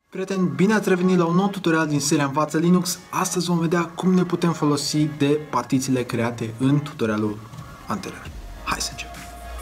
Prieteni, bine ați revenit la un nou tutorial din seria Învață Linux. Astăzi vom vedea cum ne putem folosi de partițiile create în tutorialul anterior. Hai să începem!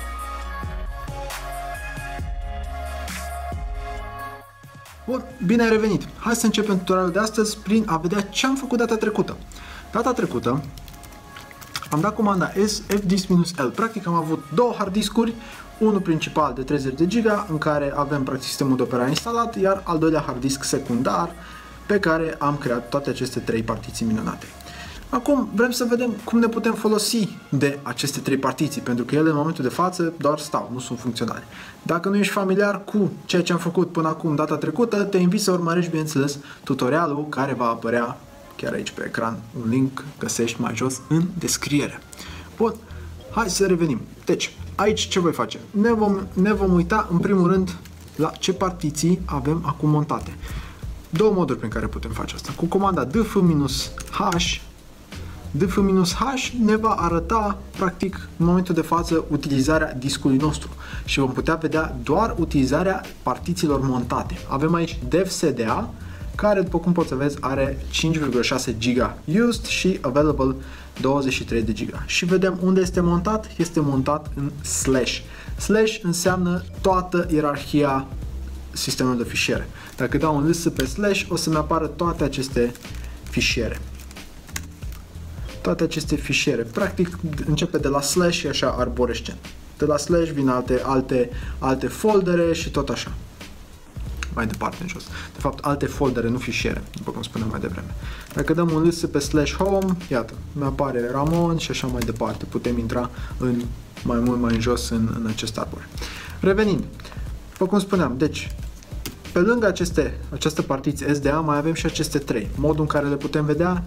Bun, bine ai revenit! Hai să începem tutorialul de astăzi prin a vedea ce am făcut data trecută. Data trecută am dat comanda fdisk-l. Practic am avut două hard discuri, unul principal de 30 de GB în care avem practic sistemul de operare instalat, iar al doilea hard disk secundar pe care am creat toate aceste trei partiții minunate. Acum vrem să vedem cum ne putem folosi de aceste trei partiții, pentru că ele în momentul de față doar stau, nu sunt funcționale. Dacă nu ești familiar cu ceea ce am făcut până acum data trecută, te invit să urmărești, bineînțeles, tutorialul care va apărea chiar aici pe ecran. Un link găsești mai jos în descriere. Bun, hai să revenim. Deci, aici ce voi face? Ne vom uita în primul rând la ce partiții avem acum montate. Două moduri prin care putem face asta. Cu comanda df-h, df-h ne va arăta practic în momentul de față utilizarea discului nostru și vom putea vedea doar utilizarea partițiilor montate. Avem aici dev-sda, care, după cum poți să vezi, are 5,6 GB used și available 23 de GB. Și vedem unde este montat. Este montat în slash. Slash înseamnă toată ierarhia sistemului de fișiere. Dacă dau un ls pe slash, o să-mi apară toate aceste fișiere. Toate aceste fișiere. Practic, începe de la slash și așa arborescent. De la slash vin alte foldere și tot așa. Mai departe în jos. De fapt, alte foldere, nu fișiere, după cum spuneam mai devreme. Dacă dăm un ls pe slash home, iată, mi-apare Ramon și așa mai departe. Putem intra mai mult mai în jos în acest arbore. Revenind, după cum spuneam, deci, pe lângă această partiție SDA, mai avem și aceste trei. Modul în care le putem vedea,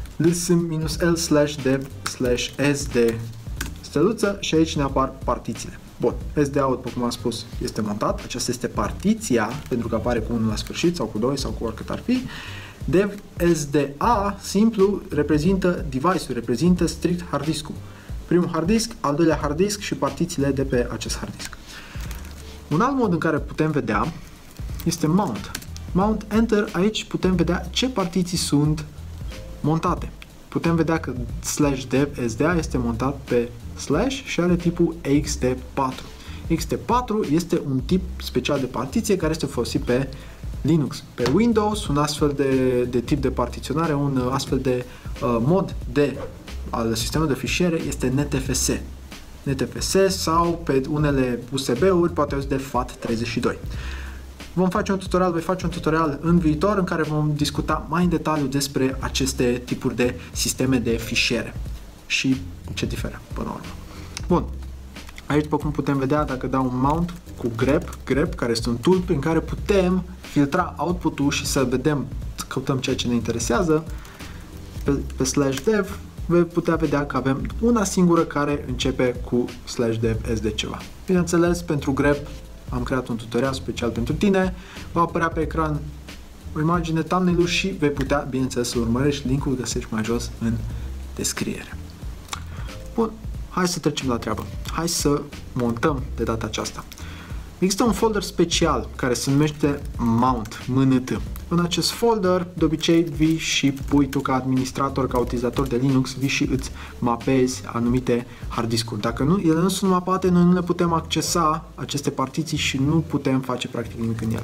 ls-l/dev/sd steluță și aici ne apar partițiile. Bun, SDA-ul, după cum am spus, este montat. Aceasta este partiția, pentru că apare cu 1 la sfârșit sau cu 2 sau cu oricât ar fi. Dev SDA, simplu, reprezintă device-ul, reprezintă strict hard disk-ul. Primul hard disk, al doilea hard disk și partițiile de pe acest hard disk. Un alt mod în care putem vedea este mount. Mount enter, aici putem vedea ce partiții sunt montate. Putem vedea că /dev SDA este montat pe slash și are tipul ext4. ext4 este un tip special de partiție care este folosit pe Linux. Pe Windows, un astfel de tip de partiționare, un astfel de mod al sistemului de fișiere este NTFS. NTFS sau pe unele USB-uri poate de FAT32. Voi face un tutorial în viitor în care vom discuta mai în detaliu despre aceste tipuri de sisteme de fișiere și ce diferă până la urmă. Bun, aici după cum putem vedea, dacă dau un mount cu grep, care este un tool prin care putem filtra output-ul și să vedem, să căutăm ceea ce ne interesează, pe /dev vei putea vedea că avem una singură care începe cu /dev sd ceva. Bineînțeles, pentru grep am creat un tutorial special pentru tine, va apărea pe ecran o imagine, thumbnail-ul și vei putea, bineînțeles, să urmărești, linkul găsești mai jos în descriere. Bun, hai să trecem la treabă. Hai să montăm de data aceasta. Există un folder special care se numește mount, mnt. În acest folder, de obicei, vii și pui tu ca administrator, ca utilizator de Linux, vii și îți mapezi anumite hard discuri. Dacă nu, ele nu sunt mapate, noi nu le putem accesa aceste partiții și nu putem face practic nimic în ele.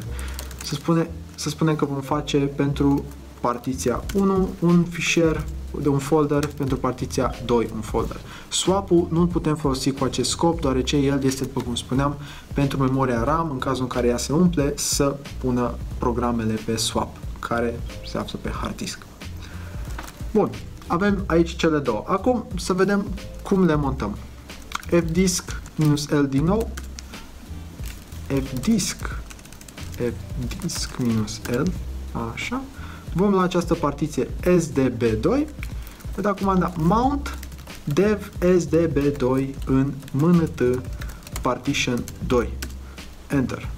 Să spunem că vom face pentru partiția 1 un fișier de un folder, pentru partiția 2 un folder. Swap-ul nu-l putem folosi cu acest scop, deoarece el este, după cum spuneam, pentru memoria RAM, în cazul în care ea se umple, să pună programele pe swap, care se află pe hard disk. Bun, avem aici cele două. Acum să vedem cum le montăm. fdisk-l din nou, fdisk-l, așa. Vom la această partiție sdb2, vă da comanda mount dev sdb2 în mnt partition 2. Enter.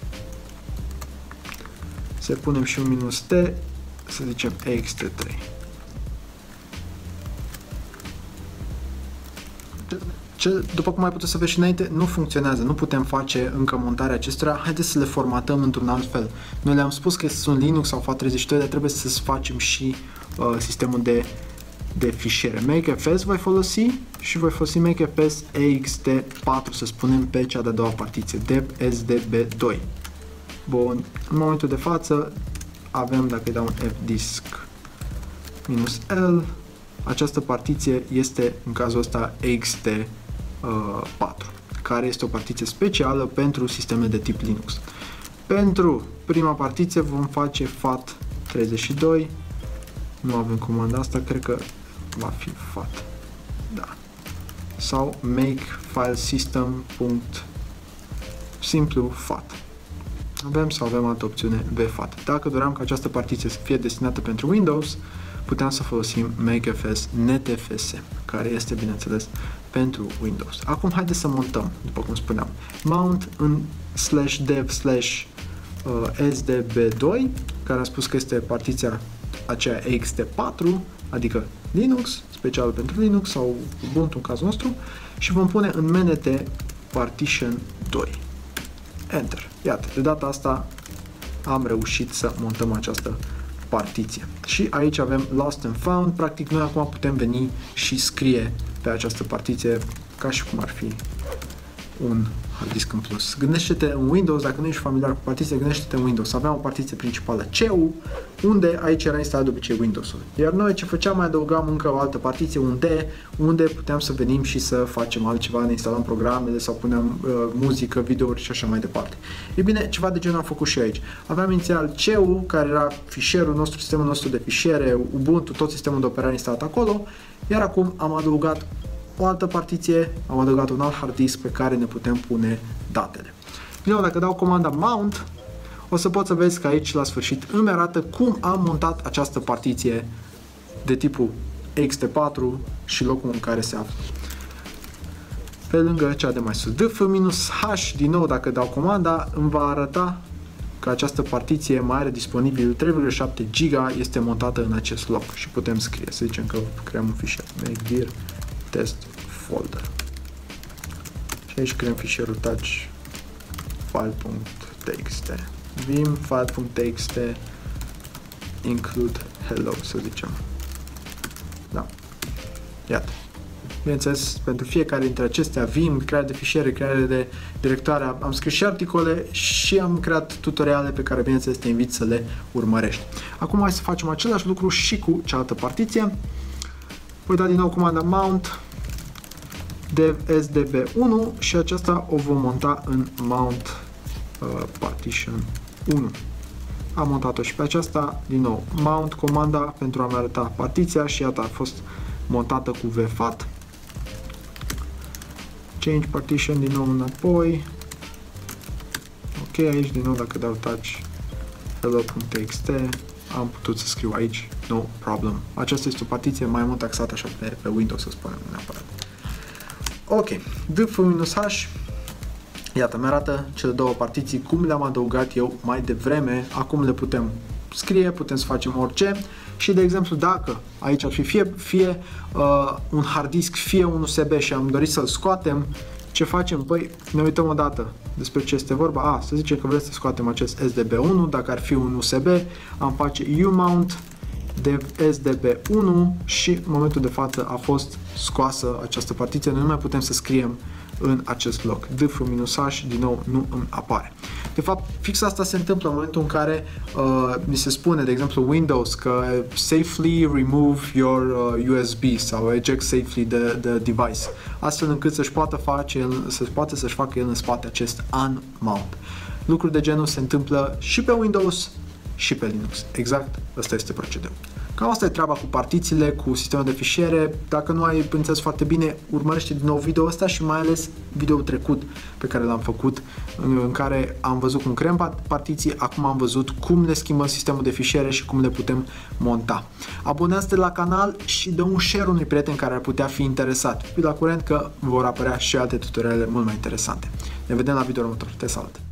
Să punem și un -t, să zicem ext3. După cum ai putut să vezi și înainte, nu funcționează, nu putem face încă montarea acestora. Haideți să le formatăm într-un alt fel. Noi le-am spus că sunt Linux sau FAT32, dar trebuie să facem și sistemul de fișiere. MakeFS voi folosi și voi folosi MakeFS ext4, să spunem, pe cea de-a doua partiție, dev sdb2. Bun, în momentul de față avem, dacă îi dau un fdisk -l, această partiție este, în cazul ăsta, ext4, care este o partiție specială pentru sisteme de tip Linux. Pentru prima partiție vom face FAT32, nu avem comanda asta, cred că va fi FAT, da, sau make file system simplu FAT. Avem altă opțiune vfat. Dacă doream ca această partiție să fie destinată pentru Windows, puteam să folosim MakeFS NetFS, care este, bineînțeles, pentru Windows. Acum haideți să montăm, după cum spuneam. Mount în /dev/sdb2, care a spus că este partiția aceea ext4, adică Linux, special pentru Linux sau Ubuntu în cazul nostru, și vom pune în mnt partition 2. Enter. Iată, de data asta am reușit să montăm această partiție. Și aici avem Lost and Found. Practic noi acum putem veni și scrie pe această partiție ca și cum ar fi un hard disk în plus. Gândește-te în Windows, dacă nu ești familiar cu partiție, gândește-te în Windows. Aveam o partiție principală CU, unde aici era instalat de obicei Windows-ul. Iar noi ce făceam, mai adăugam încă o altă partiție, un D, unde puteam să venim și să facem altceva, ne instalam programele sau puneam muzică, videouri și așa mai departe. E bine, ceva de genul am făcut și aici. Aveam inițial CU, care era fișierul nostru, sistemul nostru de fișiere, Ubuntu, tot sistemul de operare instalat acolo, iar acum am adăugat o altă partiție, am adăugat un alt hard disk pe care ne putem pune datele. Bine, dacă dau comanda mount, o să poți să vezi că aici la sfârșit îmi arată cum am montat această partiție de tipul ext4 și locul în care se află. Pe lângă cea de mai sus, df-h, din nou dacă dau comanda, îmi va arăta că această partiție mai are disponibil 3,7 GB, este montată în acest loc și putem scrie, să zicem că creăm un fișier, make dir test folder. Și aici creăm fișierul touch file.txt, vim file.txt include hello, să zicem. Da. Iată. Bineînțeles, pentru fiecare dintre acestea, vim, creare de fișiere, creare de directoare, am scris și articole și am creat tutoriale pe care, bineînțeles, te invit să le urmărești. Acum hai să facem același lucru și cu cealaltă partiție. Voi da din nou comanda mount dev sdb1 și aceasta o vom monta în mount partition 1. Am montat-o și pe aceasta, din nou mount comanda pentru a-mi arăta partiția și iată a fost montată cu vfat. Change partition din nou înapoi. Ok, aici din nou dacă dau touch hello.txt am putut să scriu aici no problem. Aceasta este o partiție mai mult taxată așa pe Windows, să spunem neapărat. Ok, df-h, iată, mi-arată cele două partiții, cum le-am adăugat eu mai devreme, acum le putem scrie, putem să facem orice și, de exemplu, dacă aici ar fi fie un hard disk, fie un USB și am dorit să-l scoatem, ce facem? Păi, ne uităm o dată despre ce este vorba. Să zicem că vrem să scoatem acest SDB1, dacă ar fi un USB, am face umount dev sdb1 și în momentul de față a fost scoasă această partiție, noi nu mai putem să scriem în acest loc. df-h din nou nu îmi apare. De fapt, fix asta se întâmplă în momentul în care mi se spune, de exemplu, Windows că safely remove your USB sau eject safely the device, astfel încât să-și poată să-și facă el în spate acest unmount. Lucruri de genul se întâmplă și pe Windows și pe Linux. Exact, ăsta este procedeul. Cam asta e treaba cu partițiile, cu sistemul de fișiere. Dacă nu ai înțeles foarte bine, urmărește din nou video ăsta și mai ales videoul trecut pe care l-am făcut, în care am văzut cum creăm partiții, acum am văzut cum ne schimbăm sistemul de fișiere și cum le putem monta. Abonează-te la canal și dă un share unui prieten care ar putea fi interesat. Fii la curent că vor apărea și alte tutoriale mult mai interesante. Ne vedem la video următor. Te salut!